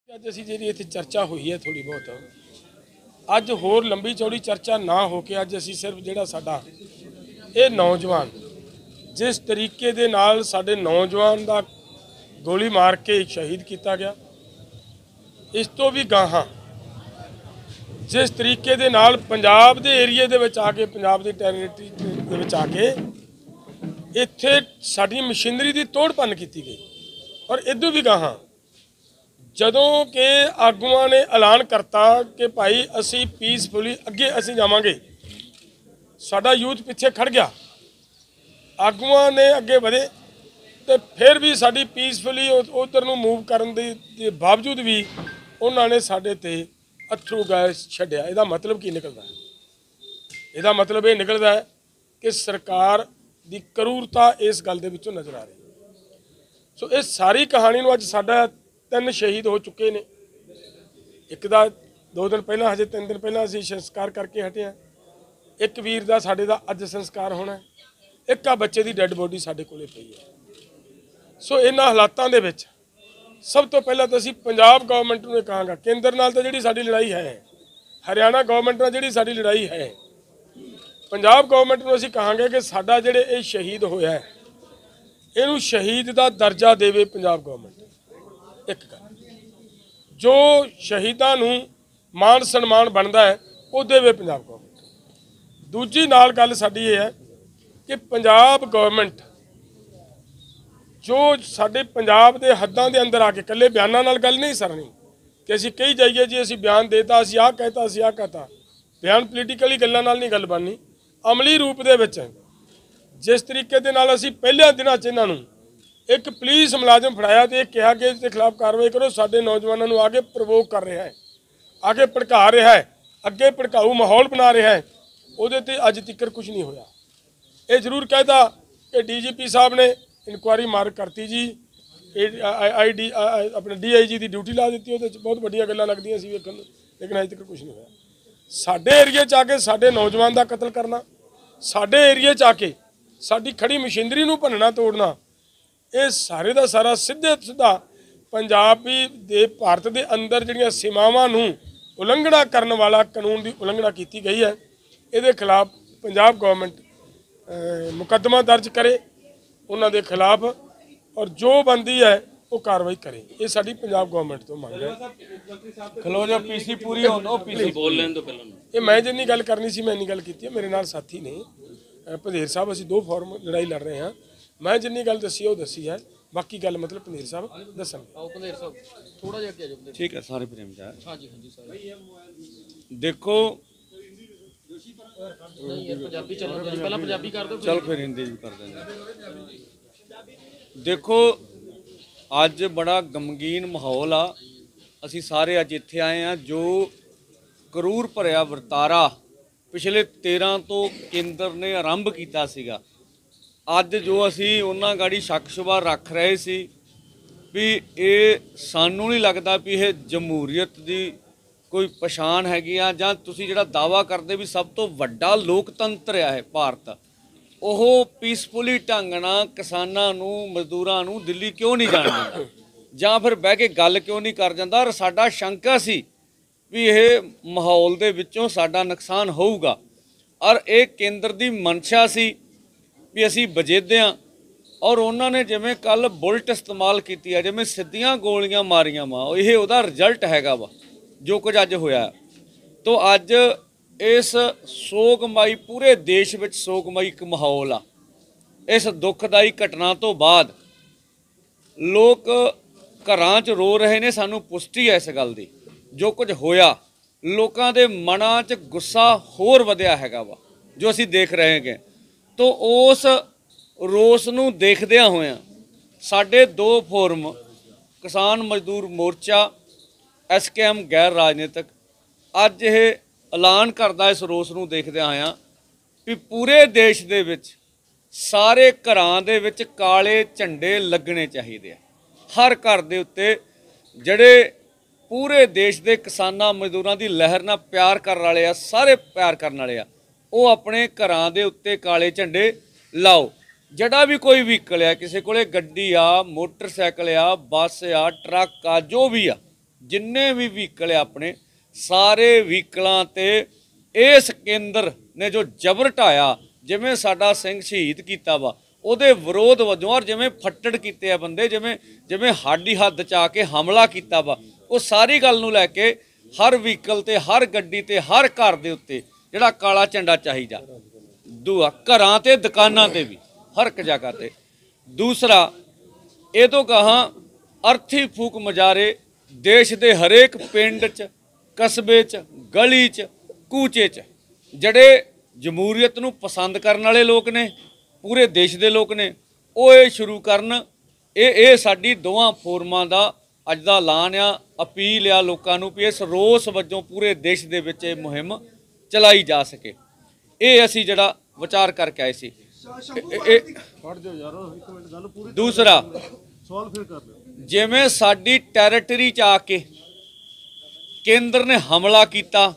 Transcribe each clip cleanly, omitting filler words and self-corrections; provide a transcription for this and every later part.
ਅੱਜ ਅਸੀਂ ਜਿਹੜੀ ਇੱਥੇ ਚਰਚਾ ਹੋਈ ਹੈ ਥੋੜੀ ਬਹੁਤ ਅੱਜ ਹੋਰ ਲੰਬੀ ਚੌੜੀ ਚਰਚਾ ਨਾ ਹੋ ਕੇ ਅੱਜ ਅਸੀਂ ਸਿਰਫ ਜਿਹੜਾ ਸਾਡਾ ਇਹ ਨੌਜਵਾਨ ਜਿਸ ਤਰੀਕੇ ਦੇ ਨਾਲ ਸਾਡੇ ਨੌਜਵਾਨ ਦਾ ਗੋਲੀ ਮਾਰ ਕੇ ਸ਼ਹੀਦ ਕੀਤਾ ਗਿਆ, ਇਸ ਤੋਂ ਵੀ ਗਾਹਾਂ ਜਿਸ ਤਰੀਕੇ ਦੇ ਨਾਲ ਪੰਜਾਬ ਦੇ ਏਰੀਏ ਦੇ ਵਿੱਚ ਆ ਕੇ ਪੰਜਾਬ ਦੀ ਟੈਰੀਟਰੀ ਦੇ ਵਿੱਚ ਆ ਕੇ ਇੱਥੇ ਸਾਡੀ ਮਸ਼ੀਨਰੀ ਦੀ ਤੋੜ ਭੰਨ ਕੀਤੀ ਗਈ। ਔਰ ਇਦੋਂ ਵੀ ਗਾਹਾਂ ਜਦੋਂ ਕਿ ਆਗੂਆਂ ਨੇ ਐਲਾਨ ਕਰਤਾ ਕਿ ਭਾਈ ਅਸੀਂ ਪੀਸਫੁਲੀ ਅੱਗੇ ਅਸੀਂ ਜਾਵਾਂਗੇ, ਸਾਡਾ ਯੂਥ ਪਿੱਛੇ ਖੜ ਗਿਆ, ਆਗੂਆਂ ਨੇ ਅੱਗੇ ਵਧੇ ਤੇ ਫਿਰ ਵੀ ਸਾਡੀ ਪੀਸਫੁਲੀ ਉਧਰ ਨੂੰ ਮੂਵ ਕਰਨ ਦੇ ਬਾਵਜੂਦ ਵੀ ਉਹਨਾਂ ਨੇ ਸਾਡੇ ਤੇ ਅਥਰੂ ਗੈਸ ਛੱਡਿਆ। ਇਹਦਾ ਮਤਲਬ ਕੀ ਨਿਕਲਦਾ ਹੈ? ਇਹਦਾ ਮਤਲਬ ਇਹ ਨਿਕਲਦਾ ਹੈ ਕਿ ਸਰਕਾਰ ਦੀ ਕਰੂਰਤਾ ਇਸ ਗੱਲ ਦੇ ਵਿੱਚੋਂ ਨਜ਼ਰ ਆ ਰਹੀ ਹੈ। ਸੋ ਇਹ ਸਾਰੀ ਕਹਾਣੀ ਨੂੰ ਅੱਜ ਸਾਡਾ 3 ਸ਼ਹੀਦ ਹੋ ਚੁੱਕੇ ਨੇ। ਇੱਕ ਦਾ 2 ਦਿਨ ਪਹਿਲਾਂ, ਹਜੇ 3 ਦਿਨ ਪਹਿਲਾਂ ਅਸੀਂ ਸੰਸਕਾਰ ਕਰਕੇ ਹਟੇ ਹਾਂ। ਇੱਕ ਵੀਰ ਦਾ ਸਾਡੇ ਦਾ ਅੱਜ ਸੰਸਕਾਰ ਹੋਣਾ, ਇੱਕ ਆ ਬੱਚੇ ਦੀ ਡੈੱਡ ਬੋਡੀ ਸਾਡੇ ਕੋਲੇ ਪਈ ਹੈ। ਸੋ ਇਹਨਾਂ ਹਾਲਾਤਾਂ ਦੇ ਵਿੱਚ ਸਭ ਤੋਂ ਪਹਿਲਾਂ ਤਾਂ ਅਸੀਂ ਪੰਜਾਬ ਗਵਰਨਮੈਂਟ ਨੂੰ ਇਹ ਕਹਾਂਗਾ, ਕੇਂਦਰ ਨਾਲ ਤਾਂ ਜਿਹੜੀ ਸਾਡੀ ਲੜਾਈ ਹੈ, ਹਰਿਆਣਾ ਗਵਰਨਮੈਂਟ ਨਾਲ ਜਿਹੜੀ ਸਾਡੀ ਲੜਾਈ ਹੈ, ਪੰਜਾਬ ਗਵਰਨਮੈਂਟ ਨੂੰ ਅਸੀਂ ਕਹਾਂਗੇ ਕਿ ਸਾਡਾ ਜਿਹੜੇ ਇਹ ਸ਼ਹੀਦ ਹੋਇਆ ਹੈ ਇਹਨੂੰ ਸ਼ਹੀਦ ਦਾ ਦਰਜਾ ਦੇਵੇ ਪੰਜਾਬ ਗਵਰਨਮੈਂਟ। ਇੱਕ ਗੱਲ ਜੋ ਸ਼ਹੀਦਾਂ ਨੂੰ ਮਾਣ ਸਨਮਾਨ ਬਣਦਾ ਹੈ ਉਹ ਦੇਵੇ ਪੰਜਾਬ ਗਵਰਨਮੈਂਟ। ਦੂਜੀ ਨਾਲ ਗੱਲ ਸਾਡੀ ਇਹ ਹੈ ਕਿ ਪੰਜਾਬ ਗਵਰਨਮੈਂਟ ਜੋ ਸਾਡੇ ਪੰਜਾਬ ਦੇ ਹੱਦਾਂ ਦੇ ਅੰਦਰ ਆ ਕੇ ਇਕੱਲੇ ਬਿਆਨਾਂ ਨਾਲ ਗੱਲ ਨਹੀਂ ਸਰਨੀ ਕਿ ਅਸੀਂ ਕਹੀ ਜਾਈਏ ਜੀ ਅਸੀਂ ਬਿਆਨ ਦੇਤਾ, ਅਸੀਂ ਆਹ ਕਹਿਤਾ, ਅਸੀਂ ਆਹ ਕਹਤਾ। ਬਿਆਨ ਪੋਲੀਟੀਕਲੀ ਗੱਲਾਂ ਨਾਲ ਨਹੀਂ ਗੱਲ ਬਣਨੀ, ਅਮਲੀ ਰੂਪ ਦੇ ਵਿੱਚ ਜਿਸ ਤਰੀਕੇ ਦੇ ਨਾਲ ਅਸੀਂ ਪਹਿਲਿਆਂ ਦਿਨਾਂ 'ਚ ਇਹਨਾਂ ਨੂੰ ਇੱਕ ਪੁਲਿਸ ਮੁਲਾਜ਼ਮ ਫੜਾਇਆ ਤੇ ਇਹ ਕਿਹਾ ਕਿ ਇਸ ਦੇ ਖਿਲਾਫ ਕਾਰਵਾਈ ਕਰੋ, ਸਾਡੇ ਨੌਜਵਾਨਾਂ ਨੂੰ ਆਗੇ ਪ੍ਰਵੋਕ ਕਰ ਰਿਹਾ ਹੈ, ਆਗੇ ਭੜਕਾ ਰਿਹਾ ਹੈ, ਅੱਗੇ ਭੜਕਾਊ ਮਾਹੌਲ ਬਣਾ ਰਿਹਾ ਹੈ, ਉਹਦੇ ਤੇ ਅੱਜ ਤੱਕ ਕੁਝ ਨਹੀਂ ਹੋਇਆ। ਇਹ ਜ਼ਰੂਰ ਕਹਿਦਾ ਕਿ ਡੀਜੀਪੀ ਸਾਹਿਬ ਨੇ ਇਨਕੁਆਇਰੀ ਮਾਰਕ ਕਰਤੀ ਜੀ, ਆਪਣੇ DIG ਦੀ ਡਿਊਟੀ ਲਾ ਦਿੱਤੀ, ਉਹਦੇ 'ਚ ਬਹੁਤ ਵੱਡੀਆਂ ਗੱਲਾਂ ਲੱਗਦੀਆਂ ਸੀ ਵੇਖਣ ਨੂੰ, ਲੇਕਿਨ ਅਜੇ ਤੱਕ ਕੁਝ ਨਹੀਂ ਹੋਇਆ। ਸਾਡੇ ਏਰੀਏ 'ਚ ਆ ਕੇ ਸਾਡੇ ਨੌਜਵਾਨ ਦਾ ਕਤਲ ਕਰਨਾ, ਸਾਡੇ ਏਰੀਏ 'ਚ ਆ ਕੇ ਸਾਡੀ ਖੜੀ ਮਸ਼ੀਨਰੀ ਨੂੰ ਭੰਨਣਾ ਤੋੜਨਾ, ਇਹ ਸਾਰੇ ਦਾ ਸਾਰਾ ਸਿੱਧੇ ਸਿੱਧਾ ਪੰਜਾਬੀ ਦੇ ਭਾਰਤ ਦੇ ਅੰਦਰ ਜਿਹੜੀਆਂ ਸੀਮਾਵਾਂ ਨੂੰ ਉਲੰਘਣਾ ਕਰਨ ਵਾਲਾ ਕਾਨੂੰਨ ਦੀ ਉਲੰਘਣਾ ਕੀਤੀ ਗਈ ਹੈ। ਇਹਦੇ ਖਿਲਾਫ ਪੰਜਾਬ ਗਵਰਨਮੈਂਟ ਮੁਕੱਦਮਾ ਦਰਜ ਕਰੇ ਉਹਨਾਂ ਦੇ ਖਿਲਾਫ, ਔਰ ਜੋ ਬੰਦੀ ਹੈ ਉਹ ਕਾਰਵਾਈ ਕਰੇ। ਇਹ ਸਾਡੀ ਪੰਜਾਬ ਗਵਰਨਮੈਂਟ ਤੋਂ ਮੰਗ ਹੈ। ਖਲੋ ਜਾ, ਪੀਸੀ ਪੂਰੀ ਹੋਣ ਦੋ, ਪੀਸੀ ਬੋਲ ਲੈਣ ਤੋਂ ਪਹਿਲਾਂ ਇਹ ਮੈਂ ਜਿੰਨੀ ਗੱਲ ਕਰਨੀ ਸੀ ਮੈਂ ਇੰਨੀ ਗੱਲ ਕੀਤੀ ਹੈ। ਮੇਰੇ ਨਾਲ ਸਾਥੀ ਨੇ ਪੰਧੇਰ ਸਾਹਿਬ, ਅਸੀਂ 2 ਫੋਰਮ ਲੜਾਈ ਲੜ ਰਹੇ ਹਾਂ। ਮੈਂ ਜਿੰਨੀ ਗੱਲ ਦੱਸੀ ਉਹ ਦੱਸੀ ਹੈ, ਬਾਕੀ ਗੱਲ ਮਤਲਬ ਪੰਧੇਰ ਸਾਹਿਬ ਦੱਸਣਗੇ। ਆਓ ਪੰਧੇਰ ਸਾਹਿਬ ਥੋੜਾ ਜਿਹਾ ਅੱਗੇ ਆ ਜਾਓ। ਠੀਕ ਹੈ ਸਾਰੇ ਪ੍ਰੇਮ ਜੀ। ਹਾਂਜੀ ਹਾਂਜੀ ਸਾਰੇ ਦੇਖੋ ਨਹੀਂ ਯਾਰ ਪੰਜਾਬੀ ਚੱਲਣ ਦਿਓ, ਪਹਿਲਾਂ ਪੰਜਾਬੀ ਕਰ ਦਿਓ ਚਲ ਫਿਰ ਹਿੰਦੀ ਵੀ ਕਰ ਦਿੰਦੇ। ਦੇਖੋ ਅੱਜ ਬੜਾ ਗਮਗੀਨ ਮਾਹੌਲ ਆ। ਅਸੀਂ ਸਾਰੇ ਅੱਜ ਇੱਥੇ ਆਏ ਆ। ਜੋ ਕਰੂਰ ਭਰਿਆ ਵਰਤਾਰਾ ਪਿਛਲੇ 13 ਤੋਂ ਕੇਂਦਰ ਨੇ ਆਰੰਭ ਕੀਤਾ ਸੀਗਾ, ਅੱਜ ਜੋ ਅਸੀਂ ਉਹਨਾਂ ਗਾੜੀ ਸ਼ੱਕ ਸ਼ੁਬਾ ਰੱਖ ਰਹੇ ਸੀ ਵੀ ਇਹ ਸਾਨੂੰ ਨਹੀਂ ਲੱਗਦਾ ਵੀ ਇਹ ਜਮਹੂਰੀਅਤ ਦੀ ਕੋਈ ਪਛਾਣ ਹੈਗੀ ਆ, ਜਾਂ ਤੁਸੀਂ ਜਿਹੜਾ ਦਾਅਵਾ ਕਰਦੇ ਵੀ ਸਭ ਤੋਂ ਵੱਡਾ ਲੋਕਤੰਤਰ ਆ ਇਹ ਭਾਰਤ, ਉਹ ਪੀਸਫੁਲੀ ਢੰਗ ਨਾਲ ਕਿਸਾਨਾਂ ਨੂੰ, ਮਜ਼ਦੂਰਾਂ ਨੂੰ ਦਿੱਲੀ ਕਿਉਂ ਨਹੀਂ ਜਾਣ ਦਿੰਦਾ, ਜਾਂ ਫਿਰ ਬਹਿ ਕੇ ਗੱਲ ਕਿਉਂ ਨਹੀਂ ਕਰ ਜਾਂਦਾ। ਔਰ ਸਾਡਾ ਸ਼ੰਕਾ ਸੀ ਵੀ ਇਹ ਮਾਹੌਲ ਦੇ ਵਿੱਚੋਂ ਸਾਡਾ ਨੁਕਸਾਨ ਹੋਊਗਾ, ਔਰ ਇਹ ਕੇਂਦਰ ਦੀ ਮਨਸ਼ਾ ਸੀ ਵੀ ਅਸੀਂ ਵਜੇਦੇ ਹਾਂ। ਔਰ ਉਹਨਾਂ ਨੇ ਜਿਵੇਂ ਕੱਲ ਬੁਲਟ ਇਸਤੇਮਾਲ ਕੀਤੀ ਹੈ, ਜਿਵੇਂ ਸਿੱਧੀਆਂ ਗੋਲੀਆਂ ਮਾਰੀਆਂ ਵਾ, ਇਹ ਉਹਦਾ ਰਿਜ਼ਲਟ ਹੈਗਾ ਵਾ ਜੋ ਕੁਝ ਅੱਜ ਹੋਇਆ। ਤੋ ਅੱਜ ਇਸ ਸੋਗਮਈ ਪੂਰੇ ਦੇਸ਼ ਵਿੱਚ ਸੋਗਮਈ ਇੱਕ ਮਾਹੌਲ ਆ। ਇਸ ਦੁਖਦਾਈ ਘਟਨਾ ਤੋਂ ਬਾਅਦ ਲੋਕ ਘਰਾਂ 'ਚ ਰੋ ਰਹੇ ਨੇ। ਸਾਨੂੰ ਪੁਸ਼ਟੀ ਹੈ ਇਸ ਗੱਲ ਦੀ, ਜੋ ਕੁਝ ਹੋਇਆ ਲੋਕਾਂ ਦੇ ਮਨਾਂ 'ਚ ਗੁੱਸਾ ਹੋਰ ਵਧਿਆ ਹੈਗਾ ਵਾ ਜੋ ਅਸੀਂ ਦੇਖ ਰਹੇ ਹੈਗੇ। ਤੋ ਉਸ ਰੋਸ ਨੂੰ ਦੇਖਦਿਆਂ ਹੋਇਆਂ ਸਾਡੇ 2 ਫੋਰਮ, ਕਿਸਾਨ ਮਜ਼ਦੂਰ ਮੋਰਚਾ, SKM ਗੈਰ ਰਾਜਨੀਤਿਕ, ਅੱਜ ਇਹ ਐਲਾਨ ਕਰਦਾ ਇਸ ਰੋਸ ਨੂੰ ਦੇਖਦਿਆਂ ਹੋਇਆਂ ਵੀ ਪੂਰੇ ਦੇਸ਼ ਦੇ ਵਿੱਚ ਸਾਰੇ ਘਰਾਂ ਦੇ ਵਿੱਚ ਕਾਲੇ ਝੰਡੇ ਲੱਗਣੇ ਚਾਹੀਦੇ ਆ। ਹਰ ਘਰ ਦੇ ਉੱਤੇ ਜਿਹੜੇ ਪੂਰੇ ਦੇਸ਼ ਦੇ ਕਿਸਾਨਾਂ ਮਜ਼ਦੂਰਾਂ ਦੀ ਲਹਿਰ ਨਾਲ ਪਿਆਰ ਕਰਨ ਵਾਲੇ ਆ, ਸਾਰੇ ਪਿਆਰ ਕਰਨ ਵਾਲੇ ਆ, ਉਹ ਆਪਣੇ ਘਰਾਂ ਦੇ ਉੱਤੇ ਕਾਲੇ ਝੰਡੇ ਲਾਓ। ਜਿਹੜਾ ਵੀ ਕੋਈ ਵਹੀਕਲ ਆ, ਕਿਸੇ ਕੋਲੇ ਗੱਡੀ ਆ, ਮੋਟਰਸਾਈਕਲ ਆ, ਬੱਸ ਆ, ਟਰੱਕ ਆ, ਜੋ ਵੀ ਆ, ਜਿੰਨੇ ਵੀ ਵਹੀਕਲ ਆ ਆਪਣੇ ਸਾਰੇ ਵਹੀਕਲਾਂ ਤੇ ਇਸ ਕੇਂਦਰ ਨੇ ਜੋ ਜਬਰ ਢਾਇਆ, ਜਿਵੇਂ ਸਾਡਾ ਸਿੰਘ ਸ਼ਹੀਦ ਕੀਤਾ ਵਾ ਉਹਦੇ ਵਿਰੋਧ ਵਜੋਂ, ਔਰ ਜਿਵੇਂ ਫੱਟੜ ਕੀਤੇ ਆ ਬੰਦੇ, ਜਿਵੇਂ ਸਾਡੀ ਹੱਦ 'ਚ ਆ ਕੇ ਹਮਲਾ ਕੀਤਾ ਵਾ, ਉਹ ਸਾਰੀ ਗੱਲ ਨੂੰ ਲੈ ਕੇ ਹਰ ਵਹੀਕਲ ਤੇ, ਹਰ ਗੱਡੀ ਤੇ, ਹਰ ਘਰ ਦੇ ਉੱਤੇ ਜਿਹੜਾ ਕਾਲਾ ਝੰਡਾ ਚਾਹੀਦਾ। ਘਰਾਂ ਤੇ ਦੁਕਾਨਾਂ ਤੇ ਵੀ, ਹਰ ਇੱਕ ਜਗ੍ਹਾ ਤੇ। ਦੂਸਰਾ, ਇਹ ਤੋਂ ਗਾਹਾਂ ਅਰਥੀ ਫੂਕ ਮਜਾਰੇ ਦੇਸ਼ ਦੇ ਹਰੇਕ ਪਿੰਡ 'ਚ, ਕਸਬੇ 'ਚ, ਗਲੀ 'ਚ, ਕੂਚੇ 'ਚ ਜਿਹੜੇ ਜਮਹੂਰੀਅਤ ਨੂੰ ਪਸੰਦ ਕਰਨ ਵਾਲੇ ਲੋਕ ਨੇ, ਪੂਰੇ ਦੇਸ਼ ਦੇ ਲੋਕ ਨੇ, ਉਹ ਇਹ ਸ਼ੁਰੂ ਕਰਨ। ਇਹ ਸਾਡੀ ਦੋਵਾਂ ਫੋਰਮਾਂ ਦਾ ਅੱਜ ਦਾ ਐਲਾਨ ਆ, ਅਪੀਲ ਆ ਲੋਕਾਂ ਨੂੰ ਵੀ ਇਸ ਰੋਸ ਵਜੋਂ ਪੂਰੇ ਦੇਸ਼ ਦੇ ਵਿੱਚ ਇਹ ਮੁਹਿੰਮ ਚਲਾਈ ਜਾ ਸਕੇ। ਇਹ ਅਸੀਂ ਜਿਹੜਾ ਵਿਚਾਰ ਕਰਕੇ ਆਏ ਸੀ। ਦੂਸਰਾ, ਜਿਵੇਂ ਸਾਡੀ ਟੈਰੀਟਰੀ 'ਚ ਆ ਕੇ ਕੇਂਦਰ ਨੇ ਹਮਲਾ ਕੀਤਾ,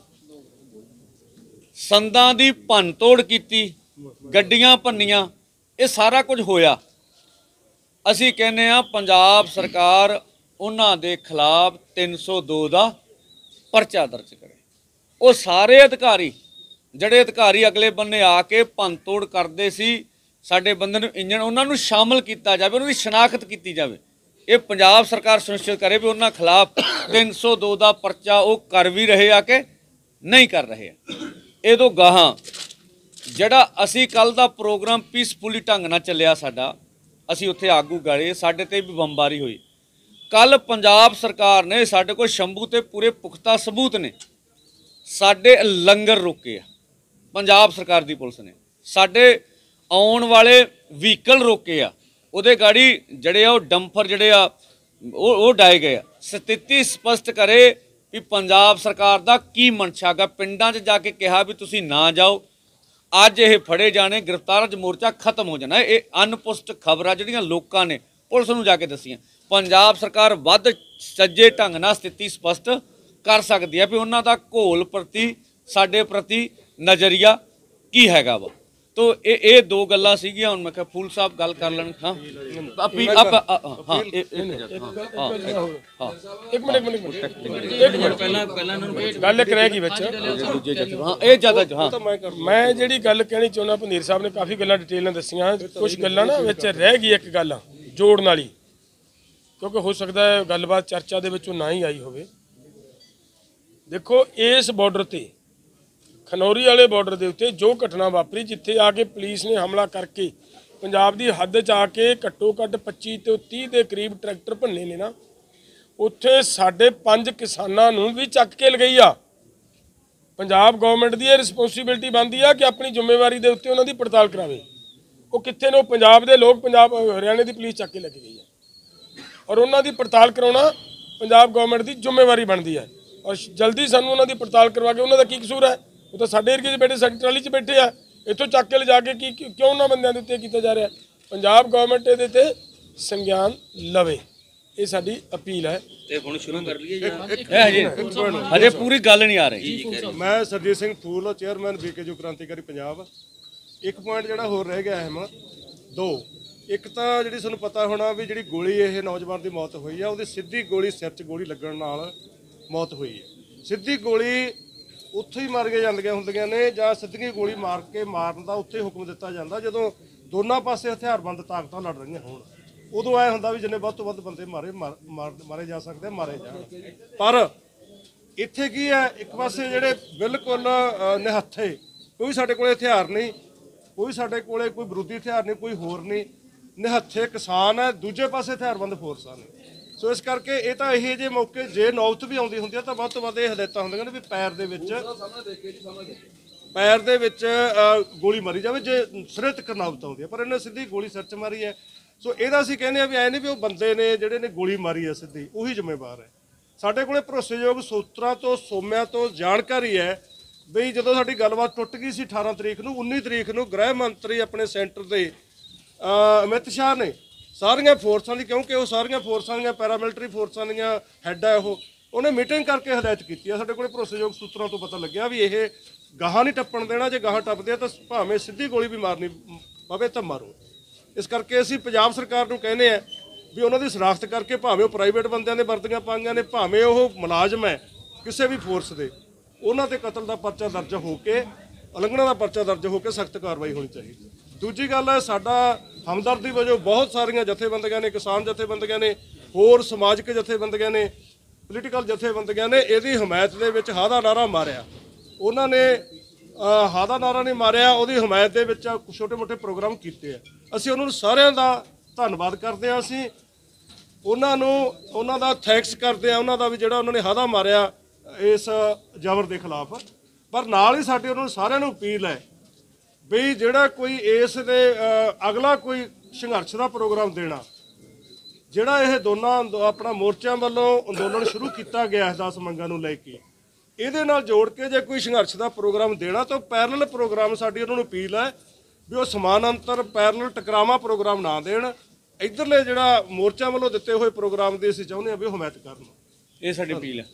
ਸੰਦਾਂ ਦੀ ਭੰਨ ਤੋੜ ਕੀਤੀ, ਗੱਡੀਆਂ ਭੰਨੀਆਂ, ਇਹ ਸਾਰਾ ਕੁਝ ਹੋਇਆ। ਅਸੀਂ ਕਹਿੰਦੇ ਆ ਪੰਜਾਬ ਸਰਕਾਰ ਉਹਨਾਂ ਦੇ ਖਿਲਾਫ 302 ਦਾ ਪਰਚਾ ਦਰਜ ਕਰੇ। ਉਹ ਸਾਰੇ ਅਧਿਕਾਰੀ ਜਿਹੜੇ ਅਧਿਕਾਰੀ ਅਗਲੇ ਬੰਨੇ ਆ ਕੇ ਭੰਨ ਤੋੜ ਕਰਦੇ ਸੀ ਸਾਡੇ ਬੰਦੇ ਨੂੰ ਇੰਜਣ, ਉਹਨਾਂ ਨੂੰ ਸ਼ਾਮਲ ਕੀਤਾ ਜਾਵੇ, ਉਹਨਾਂ ਦੀ ਸ਼ਨਾਖਤ ਕੀਤੀ ਜਾਵੇ। ਇਹ ਪੰਜਾਬ ਸਰਕਾਰ ਸੁਨਿਸ਼ਚਿਤ ਕਰੇ ਵੀ ਉਹਨਾਂ ਖਿਲਾਫ 302 ਦਾ ਪਰਚਾ ਉਹ ਕਰ ਵੀ ਰਹੇ ਆ ਕਿ ਨਹੀਂ ਕਰ ਰਹੇ ਆ। ਇਹ ਤੋਂ ਗਾਹਾਂ ਜਿਹੜਾ ਅਸੀਂ ਕੱਲ ਦਾ ਪ੍ਰੋਗਰਾਮ ਪੀਸਫੁਲੀ ਢੰਗ ਨਾਲ ਚੱਲਿਆ ਸਾਡਾ, ਅਸੀਂ ਉੱਥੇ ਆਗੂ ਗਏ, ਸਾਡੇ ਤੇ ਵੀ ਬੰਬਾਰੀ ਹੋਈ। ਕੱਲ ਪੰਜਾਬ ਸਰਕਾਰ ਨੇ ਸਾਡੇ ਕੋਲ ਸ਼ੰਭੂ ਤੇ ਪੂਰੇ ਪੁਖਤਾ ਸਬੂਤ ਨੇ, ਸਾਡੇ ਲੰਗਰ ਰੋਕੇ ਆ ਪੰਜਾਬ ਸਰਕਾਰ ਦੀ ਪੁਲਿਸ ਨੇ, ਸਾਡੇ ਆਉਣ ਵਾਲੇ ਵਹੀਕਲ ਰੋਕੇ ਆ, ਉਹਦੇ ਗਾੜੀ ਜਿਹੜੇ ਆ ਉਹ ਡੰਫਰ ਜਿਹੜੇ ਆ ਉਹ ਡਾਏ ਗਏ ਆ। ਸਥਿਤੀ ਸਪਸ਼ਟ ਕਰੇ ਵੀ ਪੰਜਾਬ ਸਰਕਾਰ ਦਾ ਕੀ ਮਨਸ਼ਾ ਗਾ। ਪਿੰਡਾਂ 'ਚ ਜਾ ਕੇ ਕਿਹਾ ਵੀ ਤੁਸੀਂ ਨਾ ਜਾਓ, ਅੱਜ ਇਹ ਫੜੇ ਜਾਣੇ, ਗ੍ਰਿਫਤਾਰਾਂ 'ਚ ਮੋਰਚਾ ਖਤਮ ਹੋ ਜਾਣਾ। ਇਹ ਅਨਪੁਸ਼ਟ ਖਬਰਾਂ ਜਿਹੜੀਆਂ ਲੋਕਾਂ ਨੇ ਪੁਲਿਸ ਨੂੰ ਜਾ ਕੇ ਦੱਸੀਆਂ। ਪੰਜਾਬ ਸਰਕਾਰ ਵੱਧ ਸੱਜੇ ਢੰਗ ਨਾਲ ਸਥਿਤੀ ਸਪਸ਼ਟ ਕਰ ਸਕਦੀ ਹੈ ਵੀ ਉਹਨਾਂ ਦਾ ਘੋਲ ਪ੍ਰਤੀ, ਸਾਡੇ ਪ੍ਰਤੀ ਨਜ਼ਰੀਆ ਕੀ ਹੈਗਾ ਵਾ। ਤੋ ਇਹ ਦੋ ਗੱਲਾਂ ਸੀਗੀਆਂ। ਹੁਣ ਮੈਂ ਕਿਹਾ ਫੂਲ ਸਾਹਿਬ ਗੱਲ ਕਰ ਲੈਣ। ਹਾਂ ਇੱਕ ਮਿੰਟ ਪਹਿਲਾਂ ਗੱਲ ਇੱਕ ਰਹਿ ਗਈ ਵਿੱਚ। ਇਹ ਜ਼ਿਆਦਾ ਮੈਂ ਜਿਹੜੀ ਗੱਲ ਕਹਿਣੀ ਚਾਹੁੰਦਾ, ਭੰਦੀਰ ਸਾਹਿਬ ਨੇ ਕਾਫੀ ਗੱਲਾਂ ਡਿਟੇਲ ਨਾਲ ਦੱਸੀਆਂ, ਕੁਝ ਗੱਲਾਂ ਨਾ ਵਿੱਚ ਰਹਿ ਗਈ ਇੱਕ ਗੱਲ ਜੋੜਨ ਵਾਲੀ, ਕਿਉਂਕਿ ਹੋ ਸਕਦਾ ਹੈ ਗੱਲਬਾਤ ਚਰਚਾ ਦੇ ਵਿੱਚੋਂ ਨਾ ਹੀ ਆਈ ਹੋਵੇ। ਦੇਖੋ, ਇਸ ਬਾਰਡਰ ਤੇ, ਖਨੌਰੀ ਵਾਲੇ ਬਾਰਡਰ ਦੇ ਉੱਤੇ ਜੋ ਘਟਨਾ ਵਾਪਰੀ, ਜਿੱਥੇ ਆ ਕੇ ਪੁਲਿਸ ਨੇ ਹਮਲਾ ਕਰਕੇ ਪੰਜਾਬ ਦੀ ਹੱਦ 'ਚ ਆ ਕੇ ਘੱਟੋ ਘੱਟ 25 ਤੋਂ 30 ਦੇ ਕਰੀਬ ਟਰੈਕਟਰ ਭੰਨੇ ਨੇ ਨਾ, ਉੱਥੇ ਸਾਡੇ 5 ਕਿਸਾਨਾਂ ਨੂੰ ਵੀ ਚੱਕ ਕੇ ਲਗਾਈ ਆ। ਪੰਜਾਬ ਗਵਰਨਮੈਂਟ ਦੀ ਇਹ ਰਿਸਪੌਂਸਿਬਿਲਟੀ ਬਣਦੀ ਆ ਕਿ ਆਪਣੀ ਜ਼ਿੰਮੇਵਾਰੀ ਦੇ ਉੱਤੇ ਉਹਨਾਂ ਦੀ ਪੜਤਾਲ ਕਰਾਵੇ। ਉਹ ਕਿੱਥੇ ਨੇ? ਉਹ ਪੰਜਾਬ ਦੇ ਲੋਕ, ਪੰਜਾਬ ਹਰਿਆਣੇ ਦੀ ਪੁਲਿਸ ਚੱਕ ਕੇ ਲੈ ਕੇ ਗਈ ਹੈ, ਔਰ ਉਹਨਾਂ ਦੀ ਪੜਤਾਲ ਕਰਾਉਣਾ ਪੰਜਾਬ ਗਵਰਨਮੈਂਟ ਦੀ ਜ਼ਿੰਮੇਵਾਰੀ ਬਣਦੀ ਹੈ। ਔਰ ਜਲਦੀ ਸਾਨੂੰ ਉਹਨਾਂ ਦੀ ਪੜਤਾਲ ਕਰਵਾ ਕੇ, ਉਹਨਾਂ ਦਾ ਕੀ ਕਸੂਰ ਹੈ? ਉਹ ਤਾਂ ਸਾਡੇ ਏਰੀਏ 'ਚ ਬੈਠੇ, ਸਾਡੀ ਟਰਾਲੀ 'ਚ ਬੈਠੇ ਆ, ਇੱਥੋਂ ਚੱਕ ਕੇ ਲਿਜਾ ਕੇ ਕਿਉਂ ਉਹਨਾਂ ਬੰਦਿਆਂ ਦੇ ਉੱਤੇ ਕੀਤਾ ਜਾ ਰਿਹਾ? ਪੰਜਾਬ ਗਵਰਨਮੈਂਟ ਇਹਦੇ ਤੇ ਸੰਗਿਆਨ ਲਵੇ, ਇਹ ਸਾਡੀ ਅਪੀਲ ਹੈ। ਤੇ ਹੁਣ ਸ਼ੁਰੂ ਕਰ ਲਈਏ ਹਜੇ ਪੂਰੀ ਗੱਲ ਨਹੀਂ ਆ ਰਹੀ। ਮੈਂ ਸਰਜੀਤ ਸਿੰਘ ਫੂਲ, ਚੇਅਰਮੈਨ BKU ਕ੍ਰਾਂਤੀਕਾਰੀ ਪੰਜਾਬ। ਇੱਕ ਪੁਆਇੰਟ ਜਿਹੜਾ ਹੋਰ ਰਹਿ ਗਿਆ ਅਹਿਮ, ਦੋ। ਇੱਕ ਤਾਂ ਜਿਹੜੀ ਤੁਹਾਨੂੰ ਪਤਾ ਹੋਣਾ ਵੀ ਜਿਹੜੀ ਗੋਲੀ ਇਹ ਨੌਜਵਾਨ ਦੀ ਮੌਤ ਹੋਈ ਆ, ਉਹਦੀ ਸਿੱਧੀ ਗੋਲੀ ਸਿਰ 'ਚ ਗੋਲੀ ਲੱਗਣ ਨਾਲ ਮੌਤ ਹੋਈ ਹੈ। ਸਿੱਧੀ ਗੋਲੀ ਉੱਥੇ ਹੀ ਮਾਰੀਆਂ ਜਾਂਦੀਆਂ ਹੁੰਦੀਆਂ ਨੇ, ਜਾਂ ਸਿੱਧੀ ਗੋਲੀ ਮਾਰ ਕੇ ਮਾਰਨ ਦਾ ਉੱਥੇ ਹੁਕਮ ਦਿੱਤਾ ਜਾਂਦਾ ਜਦੋਂ ਦੋਨਾਂ ਪਾਸੇ ਹਥਿਆਰਬੰਦ ਤਾਕਤਾਂ ਲੜ ਰਹੀਆਂ ਹੋਣ। ਉਦੋਂ ਐ ਹੁੰਦਾ ਵੀ ਜਿੰਨੇ ਵੱਧ ਤੋਂ ਵੱਧ ਬੰਦੇ ਮਾਰੇ ਜਾ ਸਕਦੇ ਮਾਰੇ ਜਾਣ। ਪਰ ਇੱਥੇ ਕੀ ਹੈ, ਇੱਕ ਪਾਸੇ ਜਿਹੜੇ ਬਿਲਕੁਲ ਨਿਹੱਥੇ, ਕੋਈ ਸਾਡੇ ਕੋਲੇ ਹਥਿਆਰ ਨਹੀਂ, ਕੋਈ ਸਾਡੇ ਕੋਲੇ ਕੋਈ ਵਿਰੋਧੀ ਹਥਿਆਰ ਨਹੀਂ, ਕੋਈ ਹੋਰ ਨਹੀਂ, ਨਿਹੱਥੇ ਕਿਸਾਨ ਹੈ, ਦੂਜੇ ਪਾਸੇ ਹਥਿਆਰਬੰਦ ਫੋਰਸਾਂ ਨੇ। ਸੋ ਇਸ ਕਰਕੇ ਇਹ ਤਾਂ ਇਹੋ ਜਿਹੇ ਮੌਕੇ ਜੇ ਨੌਬਤ ਵੀ ਆਉਂਦੀ ਹੁੰਦੀ ਹੈ ਤਾਂ ਵੱਧ ਤੋਂ ਵੱਧ ਇਹ ਹਦਾਇਤਾਂ ਹੁੰਦੀਆਂ ਨੇ ਵੀ ਪੈਰ ਦੇ ਵਿੱਚ ਗੋਲੀ ਮਾਰੀ ਜਾਵੇ ਜੇ ਸਿਰੇ ਤੱਕ ਨੌਬਤ ਆਉਂਦੀ ਹੈ। ਪਰ ਇਹਨੇ ਸਿੱਧੀ ਗੋਲੀ ਸਿਰ 'ਚ ਮਾਰੀ ਹੈ। ਸੋ ਇਹਦਾ ਅਸੀਂ ਕਹਿੰਦੇ ਆ ਵੀ ਐ ਨਹੀਂ ਵੀ ਉਹ ਬੰਦੇ ਨੇ ਜਿਹੜੇ ਨੇ ਗੋਲੀ ਮਾਰੀ ਹੈ ਸਿੱਧੀ, ਉਹੀ ਜ਼ਿੰਮੇਵਾਰ ਹੈ। ਸਾਡੇ ਕੋਲੇ ਭਰੋਸੇਯੋਗ ਸੂਤਰਾਂ ਤੋਂ, ਸੋਮਿਆਂ ਤੋਂ ਜਾਣਕਾਰੀ ਹੈ ਬਈ ਜਦੋਂ ਸਾਡੀ ਗੱਲਬਾਤ ਟੁੱਟ ਗਈ ਸੀ 18 ਤਰੀਕ ਨੂੰ, 19 ਤਰੀਕ ਨੂੰ ਗ੍ਰਹਿ ਮੰਤਰੀ ਆਪਣੇ ਸੈਂਟਰ ਦੇ ਅਮਿਤ ਸ਼ਾਹ ਨੇ ਸਾਰੀਆਂ ਫੋਰਸਾਂ ਦੀ, ਕਿਉਂਕਿ ਉਹ ਸਾਰੀਆਂ ਫੋਰਸਾਂ ਦੀਆਂ ਪੈਰਾਮਿਲਟਰੀ ਫੋਰਸਾਂ ਦੀਆਂ ਹੈੱਡ ਹੈ, ਉਹਨੇ ਮੀਟਿੰਗ ਕਰਕੇ ਹਦਾਇਤ ਕੀਤੀ ਆ। ਸਾਡੇ ਕੋਲੇ ਭਰੋਸੇਯੋਗ ਸੂਤਰਾਂ ਤੋਂ ਪਤਾ ਲੱਗਿਆ ਵੀ ਇਹ ਗਾਹਾਂ ਨਹੀਂ ਟੱਪਣ ਦੇਣਾ, ਜੇ ਗਾਹਾਂ ਟੱਪਦੇ ਆ ਤਾਂ ਭਾਵੇਂ ਸਿੱਧੀ ਗੋਲੀ ਵੀ ਮਾਰਨੀ ਪਵੇ ਤਾਂ ਮਾਰੋ। ਇਸ ਕਰਕੇ ਅਸੀਂ ਪੰਜਾਬ ਸਰਕਾਰ ਨੂੰ ਕਹਿੰਦੇ ਆ ਵੀ ਉਹਨਾਂ ਦੀ ਸ਼ਨਾਖਤ ਕਰਕੇ, ਭਾਵੇਂ ਉਹ ਪ੍ਰਾਈਵੇਟ ਬੰਦਿਆਂ ਨੇ ਵਰਦੀਆਂ ਪਾਈਆਂ ਨੇ, ਭਾਵੇਂ ਉਹ ਮੁਲਾਜ਼ਮ ਹੈ ਕਿਸੇ ਵੀ ਫੋਰਸ ਦੇ, ਉਹਨਾਂ ਤੇ ਕਤਲ ਦਾ ਪਰਚਾ ਦਰਜ ਹੋ ਕੇ, ਉਲੰਘਣਾ ਦਾ ਪਰਚਾ ਦਰਜ ਹੋ ਕੇ ਸਖਤ ਕਾਰਵਾਈ ਹੋਣੀ ਚਾਹੀਦੀ। ਦੂਜੀ ਗੱਲ ਹੈ, ਸਾਡਾ ਹਮਦਰਦੀ ਵਜੋਂ ਬਹੁਤ ਸਾਰੀਆਂ ਜਥੇਬੰਦੀਆਂ ਨੇ, ਕਿਸਾਨ ਜਥੇਬੰਦੀਆਂ ਨੇ, ਹੋਰ ਸਮਾਜਿਕ ਜਥੇਬੰਦੀਆਂ ਨੇ, ਪੋਲੀਟੀਕਲ ਜਥੇਬੰਦੀਆਂ ਨੇ ਇਹਦੀ ਹਮਾਇਤ ਦੇ ਵਿੱਚ ਹਾਦਾ ਨਾਰਾ ਮਾਰਿਆ। ਉਹਨਾਂ ਨੇ ਹਾਦਾ ਨਾਰਾ ਨਹੀਂ ਮਾਰਿਆ, ਉਹਦੀ ਹਮਾਇਤ ਦੇ ਵਿੱਚ ਛੋਟੇ ਮੋਟੇ ਪ੍ਰੋਗਰਾਮ ਕੀਤੇ ਆ। ਅਸੀਂ ਉਹਨਾਂ ਨੂੰ ਸਾਰਿਆਂ ਦਾ ਧੰਨਵਾਦ ਕਰਦੇ ਹਾਂ। ਅਸੀਂ ਉਹਨਾਂ ਦਾ ਥੈਂਕਸ ਕਰਦੇ ਆ, ਉਹਨਾਂ ਦਾ ਵੀ ਜਿਹੜਾ ਉਹਨਾਂ ਨੇ ਹਾਦਾ ਮਾਰਿਆ ਇਸ ਜ਼ਬਰ ਦੇ ਖਿਲਾਫ। ਪਰ ਨਾਲ ਹੀ ਸਾਡੀ ਉਹਨਾਂ ਨੂੰ ਸਾਰਿਆਂ ਨੂੰ ਅਪੀਲ ਹੈ ਵੀ ਜਿਹੜਾ ਕੋਈ ਇਸ ਦੇ ਅਗਲਾ ਕੋਈ ਸੰਘਰਸ਼ ਦਾ ਪ੍ਰੋਗਰਾਮ ਦੇਣਾ, ਜਿਹੜਾ ਇਹ ਦੋਨਾਂ ਆਪਣਾ ਮੋਰਚਿਆਂ ਵੱਲੋਂ ਅੰਦੋਲਨ ਸ਼ੁਰੂ ਕੀਤਾ ਗਿਆ ਹੈ 10 ਮੰਗਾਂ ਨੂੰ ਲੈ ਕੇ, ਇਹਦੇ ਨਾਲ ਜੋੜ ਕੇ ਜੇ ਕੋਈ ਸੰਘਰਸ਼ ਦਾ ਪ੍ਰੋਗਰਾਮ ਦੇਣਾ ਤਾਂ ਪੈਰਲਲ ਪ੍ਰੋਗਰਾਮ ਸਾਡੀ ਉਹਨਾਂ ਨੂੰ ਅਪੀਲ ਹੈ ਵੀ ਉਹ ਸਮਾਨਾਂਤਰ ਪੈਰਲਲ ਟਕਰਾਵਾਂ ਪ੍ਰੋਗਰਾਮ ਨਾ ਦੇਣ। ਇੱਧਰਲੇ ਜਿਹੜਾ ਮੋਰਚਿਆਂ ਵੱਲੋਂ ਦਿੱਤੇ ਹੋਏ ਪ੍ਰੋਗਰਾਮ ਦੀ ਅਸੀਂ ਚਾਹੁੰਦੇ ਹਾਂ ਵੀ ਉਹ ਹਮਾਇਤ ਕਰਨ। ਇਹ ਸਾਡੀ ਅਪੀਲ ਹੈ।